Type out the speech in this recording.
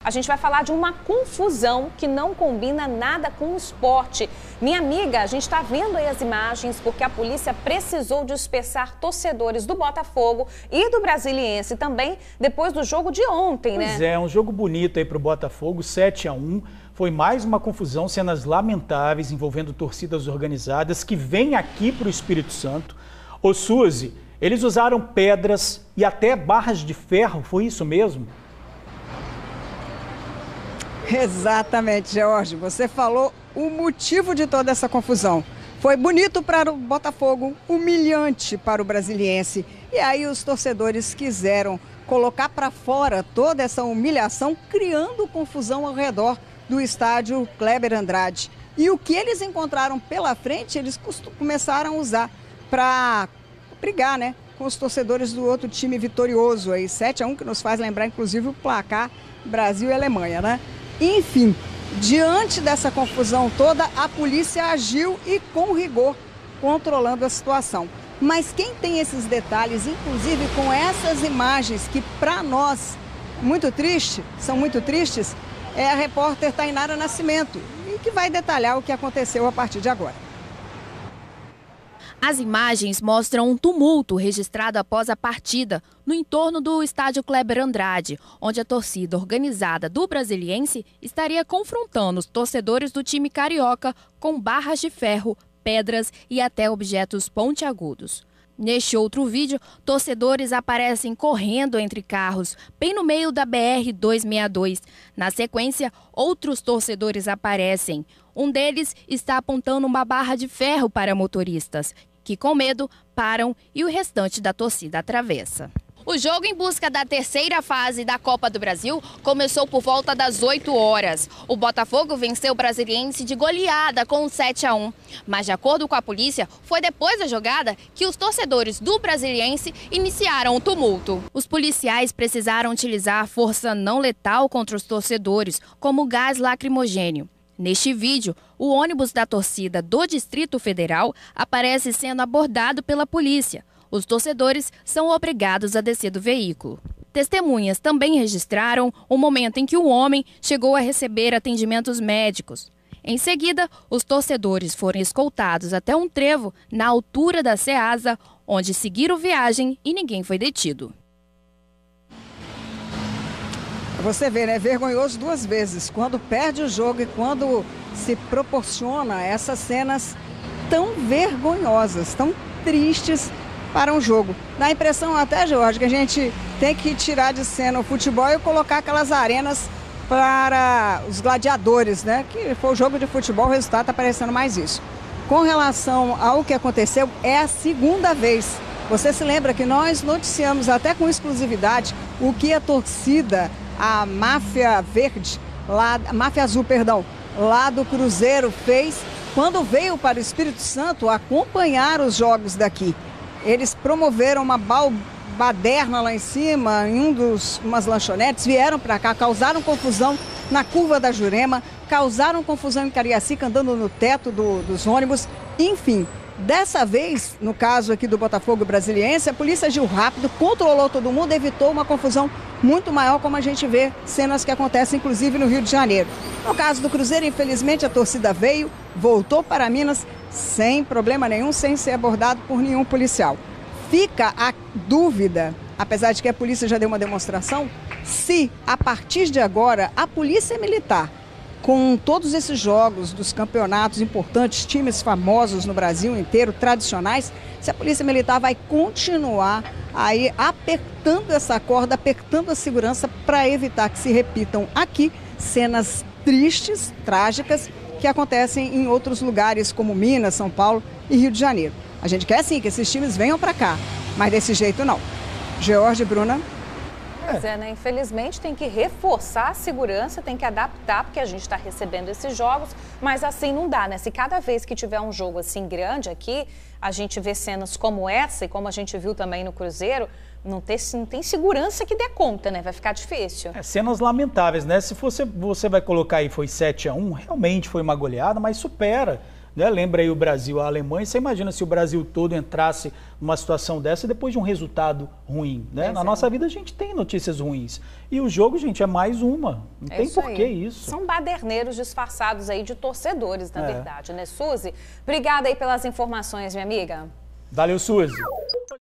A gente vai falar de uma confusão que não combina nada com o esporte. Minha amiga, a gente está vendo aí as imagens porque a polícia precisou dispersar torcedores do Botafogo e do Brasiliense também depois do jogo de ontem, né? Pois é, um jogo bonito aí para o Botafogo, 7-1. Foi mais uma confusão, cenas lamentáveis envolvendo torcidas organizadas que vêm aqui para o Espírito Santo. Ô Suzy, eles usaram pedras e até barras de ferro, foi isso mesmo? Exatamente, George. Você falou o motivo de toda essa confusão. Foi bonito para o Botafogo, humilhante para o Brasiliense. E aí os torcedores quiseram colocar para fora toda essa humilhação, criando confusão ao redor do estádio Kleber Andrade. E o que eles encontraram pela frente, eles começaram a usar para brigar, né, com os torcedores do outro time vitorioso aí, 7-1, que nos faz lembrar inclusive o placar Brasil e Alemanha, né? Enfim, diante dessa confusão toda, a polícia agiu e com rigor, controlando a situação. Mas quem tem esses detalhes, inclusive com essas imagens que para nós são muito tristes, é a repórter Tainara Nascimento, e que vai detalhar o que aconteceu a partir de agora. As imagens mostram um tumulto registrado após a partida no entorno do estádio Kleber Andrade, onde a torcida organizada do Brasiliense estaria confrontando os torcedores do time carioca com barras de ferro, pedras e até objetos pontiagudos. Neste outro vídeo, torcedores aparecem correndo entre carros, bem no meio da BR-262. Na sequência, outros torcedores aparecem. Um deles está apontando uma barra de ferro para motoristas, que com medo param e o restante da torcida atravessa. O jogo em busca da terceira fase da Copa do Brasil começou por volta das 8 horas. O Botafogo venceu o Brasiliense de goleada com 7-1. Mas, de acordo com a polícia, foi depois da jogada que os torcedores do Brasiliense iniciaram o tumulto. Os policiais precisaram utilizar força não letal contra os torcedores, como gás lacrimogênio. Neste vídeo, o ônibus da torcida do Distrito Federal aparece sendo abordado pela polícia. Os torcedores são obrigados a descer do veículo. Testemunhas também registraram o momento em que o homem chegou a receber atendimentos médicos. Em seguida, os torcedores foram escoltados até um trevo na altura da Ceasa, onde seguiram viagem e ninguém foi detido. Você vê, né? Vergonhoso duas vezes, quando perde o jogo e quando se proporciona essas cenas tão vergonhosas, tão tristes para um jogo. Dá a impressão até, Jorge, que a gente tem que tirar de cena o futebol e colocar aquelas arenas para os gladiadores, né? Que foi o jogo de futebol, o resultado está parecendo mais isso. Com relação ao que aconteceu, é a segunda vez. Você se lembra que nós noticiamos até com exclusividade o que a torcida, a máfia verde, a máfia azul, perdão, lá do Cruzeiro fez quando veio para o Espírito Santo acompanhar os jogos daqui. Eles promoveram uma baderna lá em cima, em umas lanchonetes, vieram para cá, causaram confusão na curva da Jurema, causaram confusão em Cariacica, andando no teto dos ônibus, enfim. Dessa vez, no caso aqui do Botafogo Brasiliense, a polícia agiu rápido, controlou todo mundo, evitou uma confusão muito maior, como a gente vê cenas que acontecem inclusive no Rio de Janeiro. No caso do Cruzeiro, infelizmente, a torcida veio, voltou para Minas sem problema nenhum, sem ser abordado por nenhum policial. Fica a dúvida, apesar de que a polícia já deu uma demonstração, se a partir de agora a polícia militar, com todos esses jogos dos campeonatos importantes, times famosos no Brasil inteiro, tradicionais, se a Polícia Militar vai continuar aí apertando essa corda, apertando a segurança para evitar que se repitam aqui cenas tristes, trágicas, que acontecem em outros lugares como Minas, São Paulo e Rio de Janeiro. A gente quer sim que esses times venham para cá, mas desse jeito não. George e Bruna. Pois é, né? Infelizmente tem que reforçar a segurança, tem que adaptar, porque a gente está recebendo esses jogos, mas assim não dá, né? Se cada vez que tiver um jogo assim grande aqui, a gente vê cenas como essa e como a gente viu também no Cruzeiro, não tem segurança que dê conta, né? Vai ficar difícil. Cenas lamentáveis, né? Se você vai colocar aí foi 7-1, realmente foi uma goleada, mas supera. né? Lembra aí o Brasil, a Alemanha. Você imagina se o Brasil todo entrasse numa situação dessa depois de um resultado ruim, né? Na nossa vida a gente tem notícias ruins. E o jogo, gente, é mais uma. Não tem porquê isso. São baderneiros disfarçados aí de torcedores, na verdade, né, Suzy? Obrigada aí pelas informações, minha amiga. Valeu, Suzy.